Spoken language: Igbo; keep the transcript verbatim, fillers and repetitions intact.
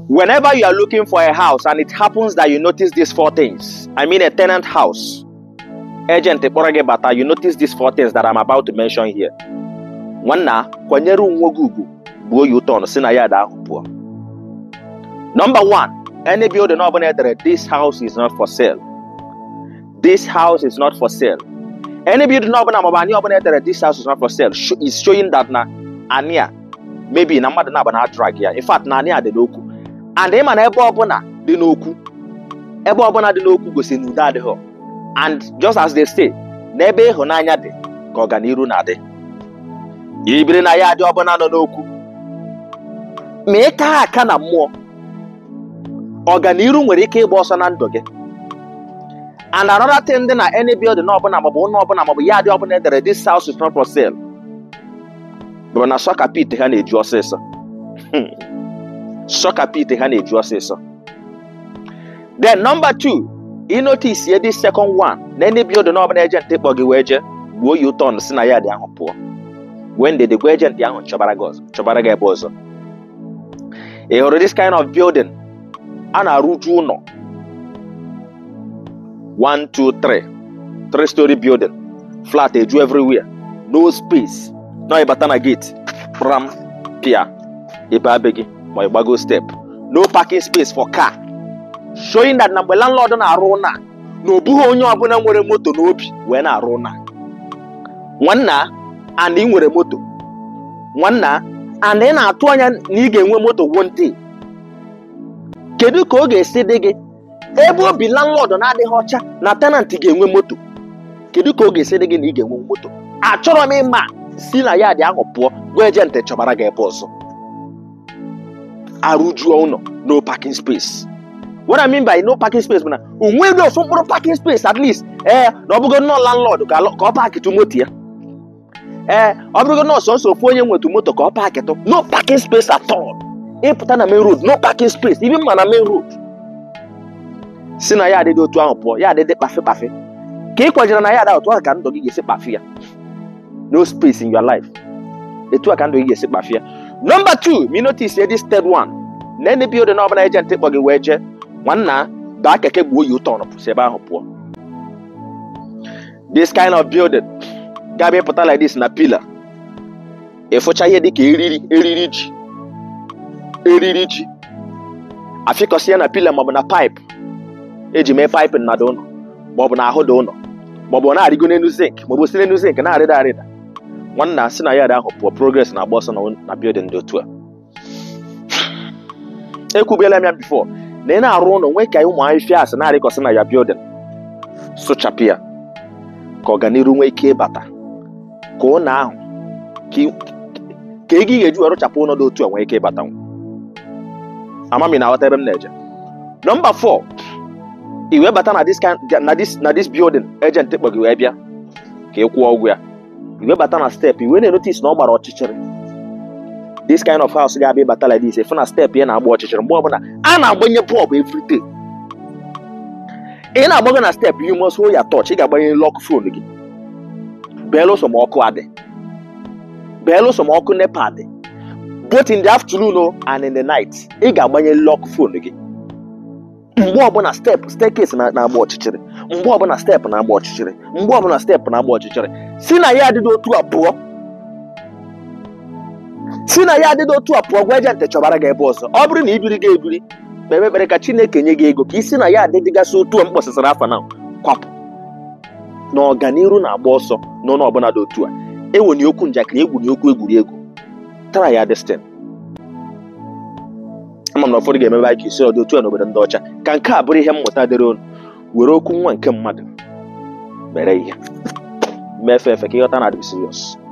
Whenever you are looking for a house and it happens that you notice these four things, I mean a tenant house, agent bata, you notice these four things that I'm about to mention here. One na kwanyeru nwogugu buo you turn si na ya da ahụ. Number one, any building open this house is not for sale. This house is not for sale. Any building open this house is not for sale. Is showing that na ania maybe na mmadụ na bana drag ya. In fact na ania de n'okwu. And him and ebe ọbụna dị n'okwu. Ebe ọbụna dị n'okwu gosi na udo adịghị. And just as they say, n'ebe ịhụnanya dị ka ọganiru na-adị. Ibiri na ya dị ọbụna nọ n'okwu. Ma ịka aka na mmụọ, ọganiru nwere ike ịgba ọsọ na ndụ gị. And another thing dị na any building ọbụna maọbụ ụlọ ọbụna maọbụ ya dị ọbụna edere this house is not for sale. Bụ na soccer pit ha na-eju ọsịsọ. Soccer pit ha na-eju ọsịsọ. Then number two, you notice here this second one. Na any building ọbụna agent ịkpọ gị wee je gbuo you turn si na ya dị ahụ pụọ. When they go agent dị ahụ chọbara gị ọzọ, chọbara gị ebe ọzọ. Ị hụrụ this kind of building a na-arụju ụlọ. One, two, three. Three story building. Flat eju everywhere. No space. No ịbata na gate. Pram, pia. Ebe abegi. Ma ịgbago step. No parking space for car. Showing that na mgbe landlord na-arụ ụlọ na obughị onye ọbụla nwere moto n'obi wee na-arụ ụlọ. Nwanna and ị nwere moto. Nwanna and ị na-atụ anya na ị ga-enwe moto one day. Kedu ka ọ ga-esi dị gị? Ebe obi landlord na-adịghị ọcha na tenant ga-enwe moto. Kedu ka ọ ga-esi dị gị na ị ga-enwe moto? Achọrọ m ịma si na ya dị ahụ pụọ gwa agent chọbara gị ebe ọzọ. Arụjuo ụlọ, no parking space. What I mean by no parking space bụ na onwe ebe ọsọ mkpụrụ parking space at least eh na ọ bụgo nọ landlord ka ọ park tu moto ya. Eh ọ bụgo nọ sọsọ ofu onye nwetu moto ka ọ park tu. No parking space at all. Ịpụta na main road, no parking space even ma na main road. Si na ya adịdị otu ahụ pụọ, ya adịdị kpafe kpafe. Ka ị kwajere na ya adị otu ahụ ka ndụ gị ga-esi kpafe ya. No space in your life. Etu a ka ndụ gị ga-esi kpafe ya. Number two, me notice here this third one. Na any building ọbụla agent ịkpọ gị wee je, nwanna baa keke gbuo you turn si ebe ahụ pụọ. This kind of building ga-abịa pụta like this na pillar. Ịfụcha ihe dịka eriri eriri ji. Eriri ji. Afịkọsị ya na pillar maọbụ na pipe. Eji mee pipe na dị ụlọ maọbụ na ahụ dị ụlọ maọbụ na-arịgo n'elu zinc maọbụ si n'elu zinc na-arịda arịda. Nwanna si na ya dị ahụ pụọ progress na-agba ọsọ na building dị otu a. Ekwubiela m ya before na ị na-arụ ụlọ nwee ka ụmụ ahịhịa asị na-arịkọsị na ya building sụchapụ ya ka ọganiru nwee ike ịbata ka ụlọ ahụ ka ego ị ga-eji arụchapụ ụlọ dị otu a nwee ike ịbata. Amami na aghọta ebe m na-eje. Number four, iwe bata na this kind na this na this building agent ịkpọ gị wee bịa ka ị kwụọ ụgwọ ya. Iwe bata na step iwe na-notice na ọ gbara ọchịchịrị. This kind of house ga-abịa bata like this, efu na step ya na-agba ọchịchịrị mgbe ọbụla a na-agbanye bulb every day. Ị na-agbago na step you must hold your touch, ị ga-agbanye lock phone gị. Belụsọ ma ọkụ adị. Belụsọ ma ọkụ nepa adị. Both in the afternoon and in the night, ị ga-agbanye lock phone gị. Mgbe ọbụla step staircase na-agba ọchịchịrị. Mgbe ọbụla step na-agba ọchịchịrị. Mgbe ọbụla step na-agba ọchịchịrị. Si na ya adịdị otu a pụọ. Si na ya adịdị otu a pụọ gwa agent chọbara gị ebe ọzọ. Ọ bụrụ na ibiri gị ebiri, kpere ekpere ka Chineke nye gị ego ka isi na ya adịdịgasị otu a mkpọsịsịrị afa na kwapụ. Na ọganiru na-agba ọsọ n'ọnụ ọbụla dị otu a. Ewo ni okwu njakịrị, egwu ni okwu egwuregwu. Tara ya destin. Ama m na ụfọdụ ga-emebe ike isi ọdụ otu a n'obodo ndị ọcha ka nke a bụrụ ihe mmụta dịrị unu. Were okwu nwa nke mmadụ mere ihe. Mefe efe ka ịghọta na adị serious.